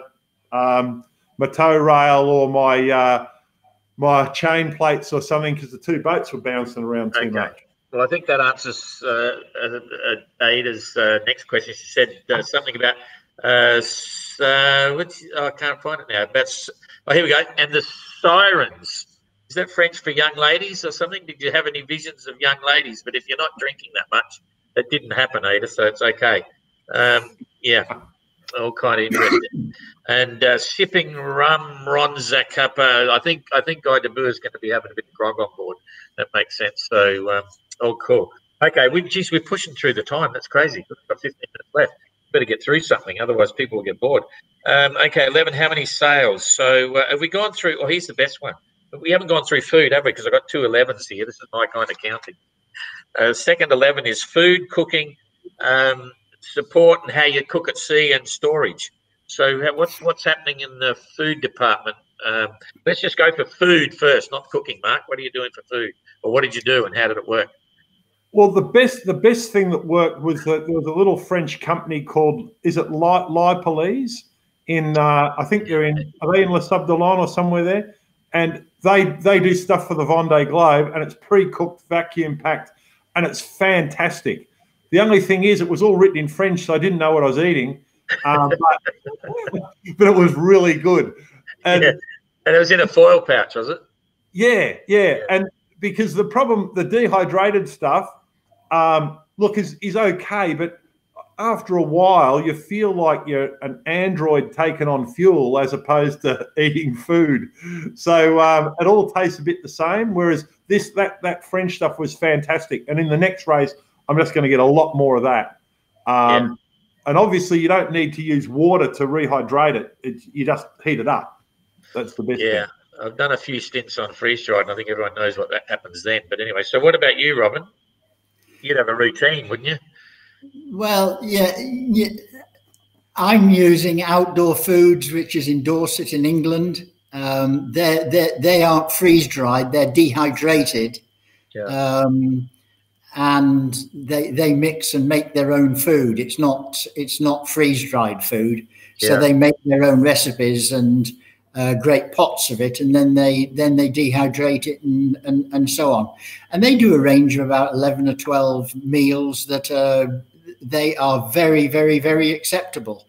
tow rail or my chain plates or something, because the 2 boats were bouncing around too much. Well, I think that answers Aida's next question. She said something about I can't find it now. Here we go. And the sirens. Is that French for young ladies or something? Did you have any visions of young ladies? But if you're not drinking that much, that didn't happen, Aida, so it's okay. Yeah. All kind of interesting. And shipping rum, Ron Zacapa. I think Guy Debure is going to be having a bit of grog on board. That makes sense. So, cool. Okay, we're pushing through the time. That's crazy. We've got 15 minutes left. Better get through something, otherwise people will get bored. Okay, 11. How many sales? So have we gone through? Oh, here's the best one. But we haven't gone through food, have we? Because I've got 2 11s here. This is my kind of counting. Second 11 is food, cooking, support, and how you cook at sea, and storage. So what's happening in the food department, Let's just go for food first, not cooking, Mark. What are you doing for food? Or what did you do and how did it work? Well, the best thing that worked was that there was a little French company called, is it La Police? I think are they in Les Sables or somewhere there? And they do stuff for the Vendée Globe, and it's pre-cooked, vacuum packed, and it's fantastic. The only thing is, it was all written in French, so I didn't know what I was eating, but it was really good. And it was in a foil pouch, was it? Yeah. And because the problem, the dehydrated stuff, look, is okay, but after a while, you feel like you're an android taken on fuel as opposed to eating food. So it all tastes a bit the same. Whereas that French stuff was fantastic. And in the next race, I'm just going to get a lot more of that. And obviously, you don't need to use water to rehydrate it. You just heat it up. That's the best thing. I've done a few stints on freeze-dried, and I think everyone knows what that happens then. But anyway, so what about you, Robin? You'd have a routine, wouldn't you? Well, yeah, I'm using Outdoor Foods, which is in Dorset in England. They aren't freeze-dried; they're dehydrated, and they mix and make their own food. It's not freeze-dried food, so they make their own recipes and great pots of it, and then they dehydrate it and so on. And they do a range of about 11 or 12 meals that they are very, very, very acceptable.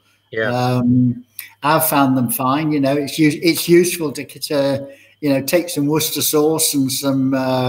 I've found them fine. You know, it's useful to take some Worcester sauce and some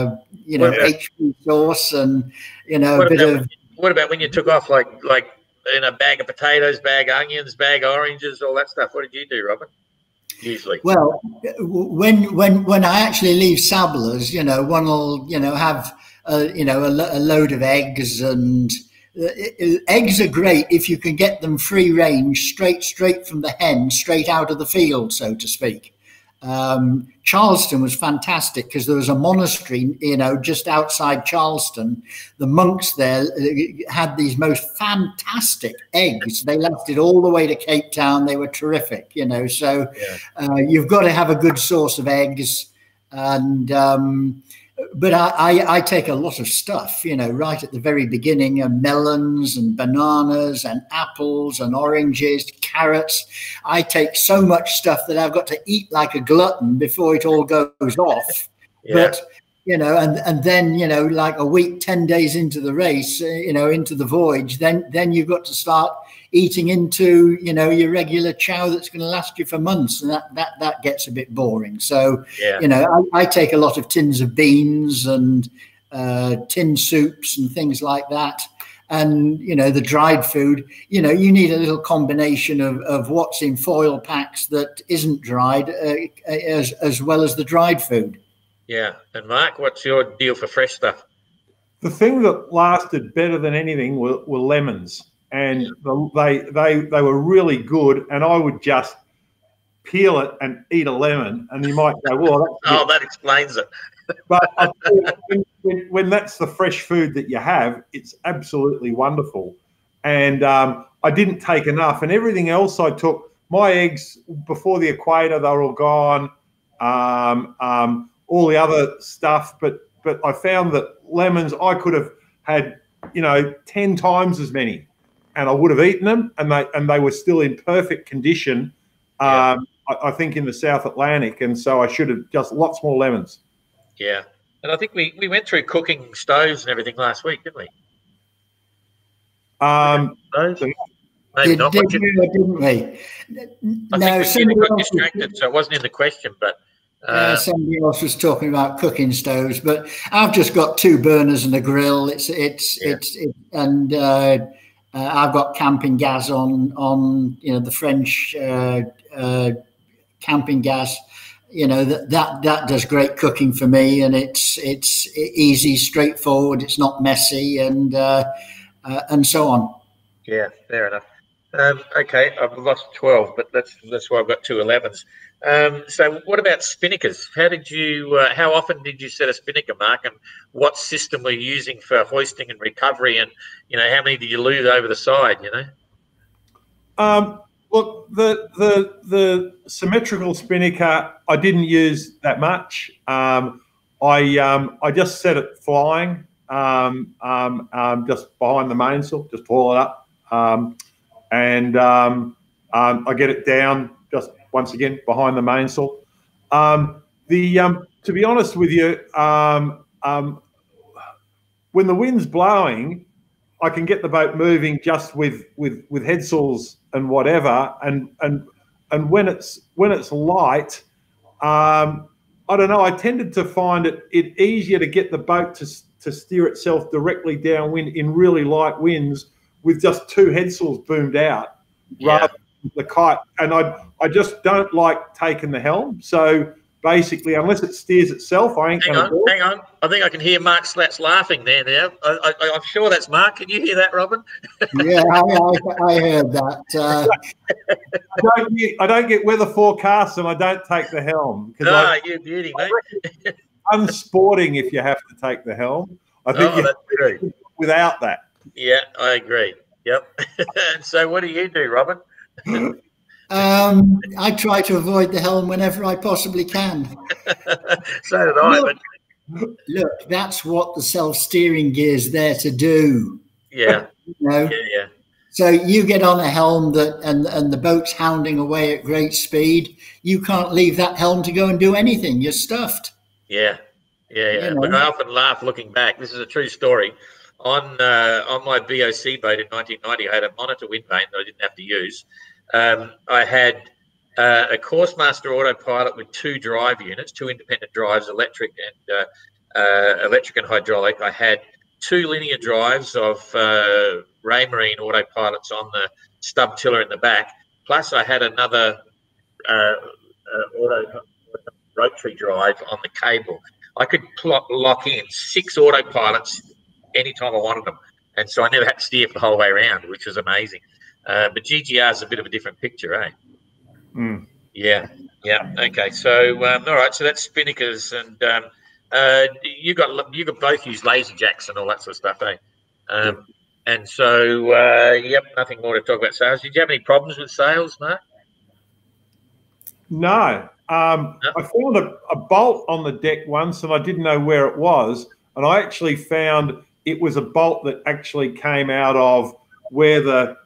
HP sauce and What about when you took off like in a bag of potatoes, bag of onions, bag of oranges, all that stuff? What did you do, Robin? Usually, well, when I actually leave Sablers, one will have a load of eggs, and eggs are great if you can get them free range, straight from the hen, straight out of the field, so to speak. Charleston was fantastic because there was a monastery, just outside Charleston. The monks there had these most fantastic eggs. They lasted all the way to Cape Town. They were terrific, so you've got to have a good source of eggs. And but I take a lot of stuff, right at the very beginning, melons and bananas and apples and oranges, carrots. I take so much stuff that I've got to eat like a glutton before it all goes off. But, and then, like a week, 10 days into the race, into the voyage, then you've got to start eating into, your regular chow that's going to last you for months. And that gets a bit boring. So, I take a lot of tins of beans and tin soups and things like that. And, the dried food, you need a little combination of what's in foil packs that isn't dried as well as the dried food. Yeah. And Mark, what's your deal for fresh stuff? The thing that lasted better than anything were lemons. And they were really good, and I would just peel it and eat a lemon, and you might go, well, that explains it. But when that's the fresh food that you have, it's absolutely wonderful. And I didn't take enough, and everything else I took, my eggs before the equator, they were all gone, all the other stuff, but I found that lemons, I could have had, 10 times as many. And I would have eaten them, and they were still in perfect condition. I think in the South Atlantic, and so I should have just lots more lemons. Yeah, and I think we went through cooking stoves and everything last week, didn't we? Maybe not. Didn't we? I think we got distracted, so it wasn't in the question, but. Somebody else was talking about cooking stoves, but I've just got 2 burners and a grill. I've got camping gas on the French camping gas. That does great cooking for me, and it's easy, straightforward. It's not messy, and so on. Yeah, fair enough. Okay, I've lost 12, but that's why I've got 2 11s. So what about spinnakers? How often did you set a spinnaker, Mark, and what system were you using for hoisting and recovery, and how many did you lose over the side? Look, the symmetrical spinnaker I didn't use that much. I just set it flying, just behind the mainsail, just haul it up, and I get it down just once again behind the mainsail. To be honest with you, when the wind's blowing, I can get the boat moving just with headsails and whatever, and when it's light, I don't know. I tended to find it easier to get the boat to steer itself directly downwind in really light winds with just two headsails boomed out, rather than the kite. And I just don't like taking the helm. So basically, unless it steers itself, I ain't going to do it. Hang on. I think I can hear Mark Slats laughing there now. I'm sure that's Mark. Can you hear that, Robin? Yeah, I heard that. I don't get weather forecasts and I don't take the helm. You beauty, mate. Unsporting if you have to take the helm. I think that's true. Without that. Yeah, I agree. Yep. So what do you do, Robin? I try to avoid the helm whenever I possibly can. So did I. Look, that's what the self-steering gear's there to do. Yeah. You know? Yeah. So you get on a helm and the boat's hounding away at great speed. You can't leave that helm to go and do anything. You're stuffed. Yeah. You know? Look, I often laugh looking back. This is a true story. On my BOC boat in 1990, I had a monitor wind vane that I didn't have to use. I had a Coursemaster autopilot with two drive units, two independent drives, electric and hydraulic. I had two linear drives of Raymarine autopilots on the stub tiller in the back. Plus, I had another rotary drive on the cable. I could lock in 6 autopilots anytime I wanted them, and so I never had to steer for the whole way around, which was amazing. But GGR is a bit of a different picture, eh? Mm. Yeah. Okay. So, all right. So that's spinnakers, and you got both use lazy jacks and all that sort of stuff, eh? And so, nothing more to talk about sales. Did you have any problems with sales, Mark? No. I found a bolt on the deck once, and I didn't know where it was, and I actually found it was a bolt that actually came out of where the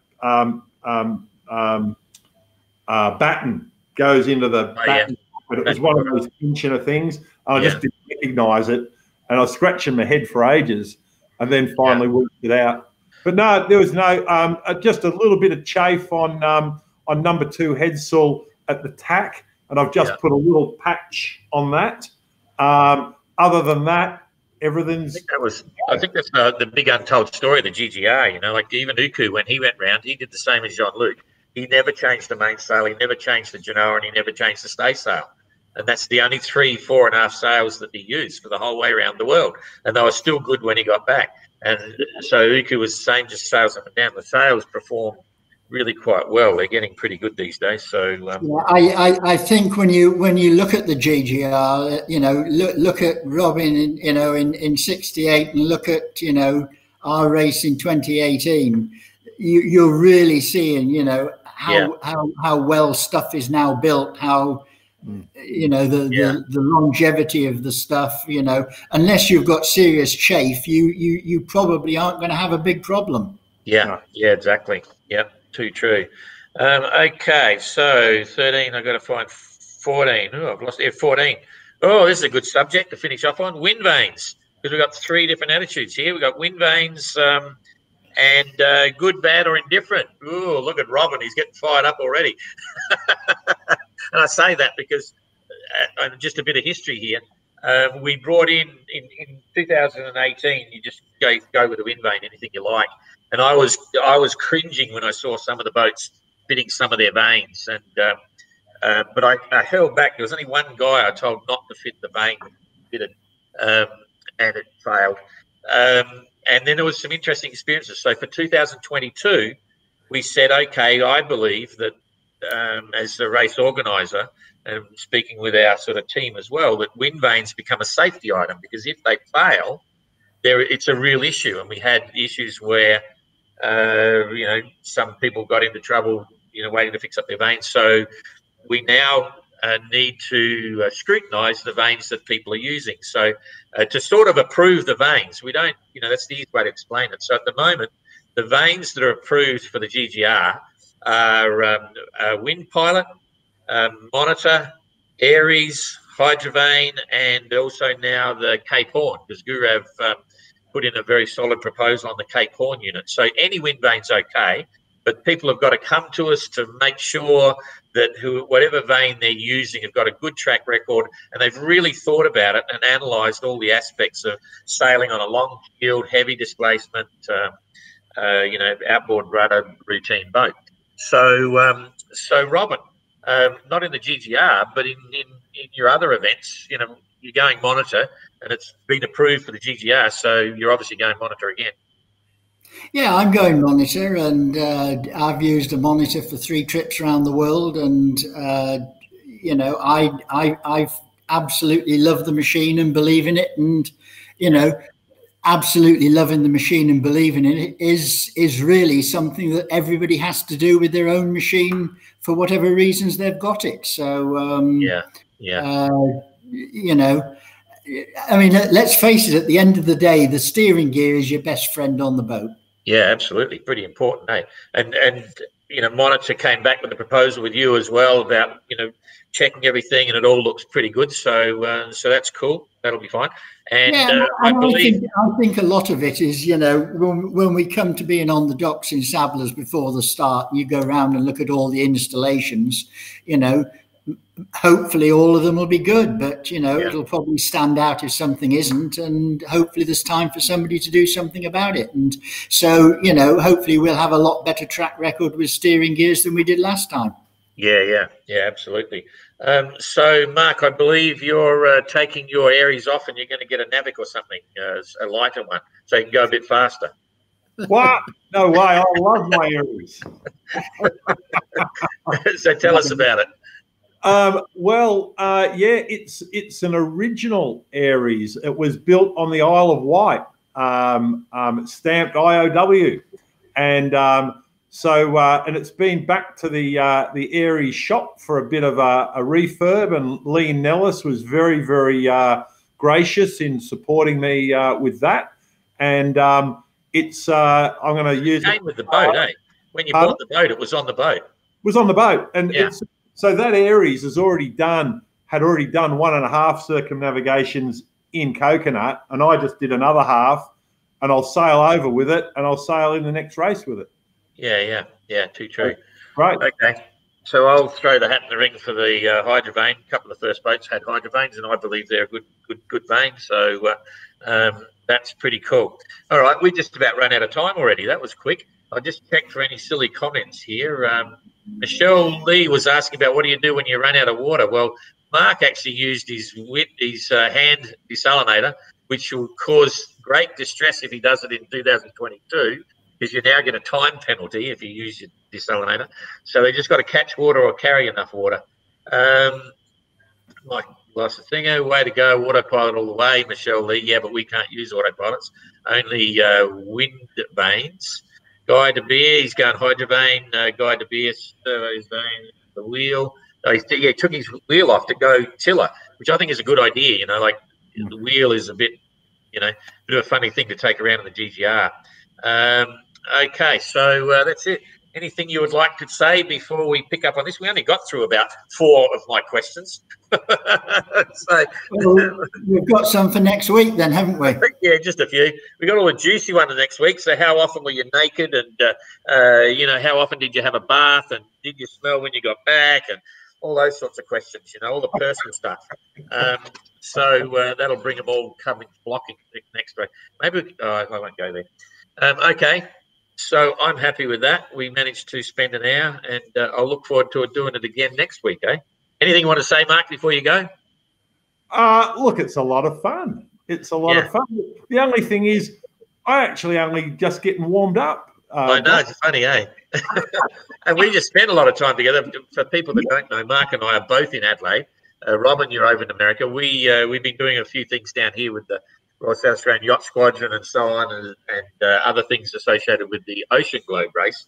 batten goes into the batten. But it was one of those tensioner things. And I just didn't recognise it, and I was scratching my head for ages, and then finally worked it out. But no, there was no just a little bit of chafe on number 2 headsail at the tack, and I've just put a little patch on that. Other than that, everything's. I think that's the big untold story of the GGR. You know, like even Uku, when he went round, he did the same as Jean-Luc. He never changed the mainsail, he never changed the genoa, and he never changed the staysail. And that's the only 4.5 sails that he used for the whole way around the world. And they were still good when he got back. And so Uku was the same, just sails up and down. The sails perform really quite well. They're getting pretty good these days. So I think when you look at the GGR, you know, look at Robin, in '68, and look at our race in 2018. You're really seeing how well stuff is now built. How the longevity of the stuff. Unless you've got serious chafe, you probably aren't going to have a big problem. Yeah, exactly. Yep. Too true. Okay, so 13. I've got to find 14. Oh, I've lost it. 14. Oh, this is a good subject to finish off on. Wind vanes, because we've got 3 different attitudes here. We've got wind vanes and good, bad, or indifferent. Oh, look at Robin. He's getting fired up already. And I say that because just a bit of history here. We brought in 2018, you just go with a wind vane, anything you like. And I was cringing when I saw some of the boats fitting some of their vanes, but I held back. There was only one guy I told not to fit the vane fitted, and it failed. And then there was some interesting experiences. So for 2022, we said, okay, I believe that as the race organizer, and speaking with our sort of team as well, that wind vanes become a safety item, because if they fail, it's a real issue. And we had issues where some people got into trouble waiting to fix up their veins. So we now need to scrutinise the veins that people are using. So to sort of approve the veins, we don't, that's the easiest way to explain it. So at the moment, the veins that are approved for the GGR are Wind Pilot, Monitor, Aries, Hydrovane, and also now the Cape Horn, because Gurav put in a very solid proposal on the Cape Horn unit. So any wind vane's okay, but people have got to come to us to make sure that whatever vane they're using have got a good track record, and they've really thought about it and analysed all the aspects of sailing on a long field, heavy displacement, outboard rudder routine boat. So Robin, not in the GGR, but in your other events, you're going Monitor, and it's been approved for the GGR, so you're obviously going Monitor again. Yeah, I'm going Monitor, and I've used a Monitor for 3 trips around the world, and I absolutely love the machine and believe in it, and absolutely loving the machine and believing in it is really something that everybody has to do with their own machine for whatever reasons they've got it. So I mean, let's face it, at the end of the day, the steering gear is your best friend on the boat. Yeah, absolutely. Pretty important, eh? And Monitor came back with a proposal with you as well about, checking everything, and it all looks pretty good. So that's cool. That'll be fine. And I think a lot of it is, when we come to being on the docks in Sablers before the start, you go around and look at all the installations, hopefully all of them will be good, but it'll probably stand out if something isn't, and hopefully there's time for somebody to do something about it. And so hopefully we'll have a lot better track record with steering gears than we did last time. Yeah, absolutely. So Mark, I believe you're taking your Aries off, and you're going to get a Navic or something, a lighter one, so you can go a bit faster. What? No way! I love my Aries. So tell us about it. It's an original Aries. It was built on the Isle of Wight, stamped IOW, and and it's been back to the Aries shop for a bit of a refurb. And Lee Nellis was very, very gracious in supporting me with that. And I'm going to use it. Came with the boat, eh? When you bought the boat, it was on the boat. It was on the boat, and so that Aries had already done 1.5 circumnavigations in Coconut, and I just did another half, and I'll sail over with it, and I'll sail in the next race with it. Yeah, too true. Right. Okay. So I'll throw the hat in the ring for the Hydrovane. A couple of the first boats had Hydrovanes, and I believe they're a good vane. So that's pretty cool. All right, we just about ran out of time already. That was quick. I'll just check for any silly comments here. Michelle Lee was asking about what do you do when you run out of water? Well, Mark actually used his hand desalinator, which will cause great distress if he does it in 2022, because you now get a time penalty if you use your desalinator. So they just got to catch water or carry enough water. Like Lysinger, way to go, autopilot all the way. Michelle Lee, yeah, but we can't use autopilots, only wind vanes. Guy De Beer, he's going Hydrovane. Guy De Beer, his vane, the wheel. He took his wheel off to go tiller, which I think is a good idea. The wheel is a bit of a funny thing to take around in the GGR. Okay, so that's it. Anything you would like to say before we pick up on this? We only got through about 4 of my questions. We've got some for next week then, haven't we? Yeah, just a few. We got all the juicy ones next week. So how often were you naked? And, how often did you have a bath? And did you smell when you got back? And all those sorts of questions, all the personal stuff. So that'll bring them all coming flocking next week. Maybe I won't go there. Okay. So I'm happy with that. We managed to spend an hour, and I'll look forward to doing it again next week, eh? Anything you want to say, Mark, before you go? Look, it's a lot of fun. It's a lot of fun. The only thing is, I actually only just getting warmed up. I know, it's funny, eh? And we just spent a lot of time together. For people that don't know, Mark and I are both in Adelaide. Robin, you're over in America. We've been doing a few things down here with the Royal South Australian Yacht Squadron and so on, and other things associated with the Ocean Globe race.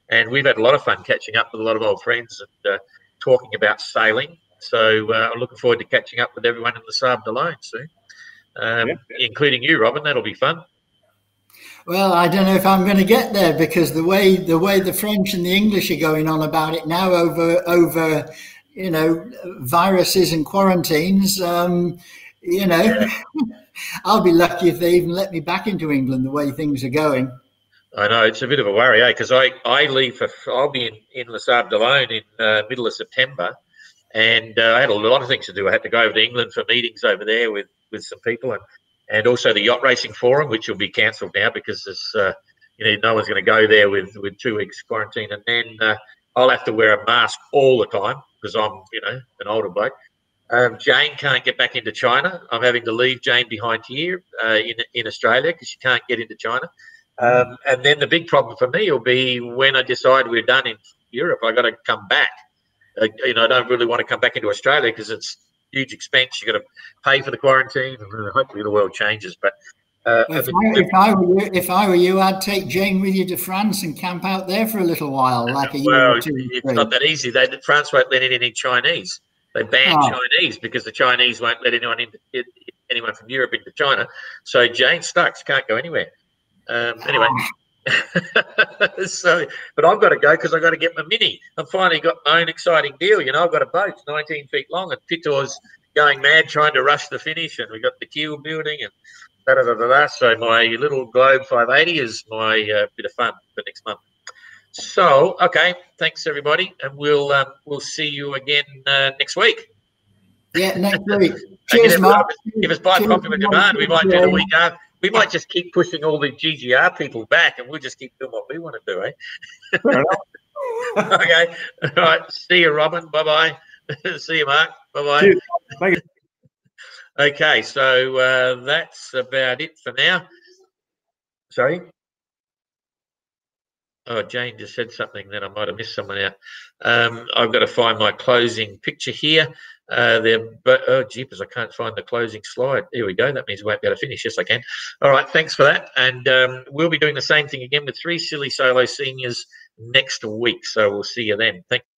and we've had a lot of fun catching up with a lot of old friends and talking about sailing. So I'm looking forward to catching up with everyone in the Sable d'Olonne soon, including you, Robin. That'll be fun. Well, I don't know if I'm going to get there, because the way the French and the English are going on about it now over you know, viruses and quarantines, you know, I'll be lucky if they even let me back into England the way things are going. I know, it's a bit of a worry, because I leave I'll be in Les Sable d'Olonne in middle of September, and I had a lot of things to do. I had to go over to England for meetings over there with some people, and also the Yacht Racing Forum, which will be cancelled now because there's you know, no one's going to go there with 2 weeks quarantine, and then I'll have to wear a mask all the time because I'm, you know, an older bloke. Jane can't get back into China. I'm having to leave Jane behind here in Australia because she can't get into China. And then the big problem for me will be when I decide we're done in Europe, I got to come back. You know, I don't really want to come back into Australia because it's huge expense. You got to pay for the quarantine, and hopefully the world changes. But if I were you, I'd take Jane with you to France and camp out there for a little while, like a year or two. It's not that easy. France won't let in any Chinese. They ban Chinese because the Chinese won't let anyone from Europe into China. So Jane's stuck. She can't go anywhere. Anyway. So, but I've got to go because I've got to get my Mini. I've finally got my own exciting deal. You know, I've got a boat 19 feet long, and Pitor's going mad trying to rush the finish, and we've got the keel building and da-da-da-da-da. So my little Globe 580 is my bit of fun for next month. So, okay, thanks everybody, and we'll see you again next week. Yeah, next week. Cheers, Mark. If it's by popular demand, we might do the week after. We might just keep pushing all the GGR people back, and we'll just keep doing what we want to do, eh? Fair enough. Okay. All right. See you, Robin. Bye-bye. See you, Mark. Bye-bye. Cheers. Thank you. Okay, so that's about it for now. Sorry? Oh, Jane just said something, then I might have missed someone out. I've got to find my closing picture here. But oh, jeepers, I can't find the closing slide. Here we go. That means we won't be able to finish. Yes, I can. All right, thanks for that. And we'll be doing the same thing again with 3 Silly Solo Seniors next week. So we'll see you then. Thank you.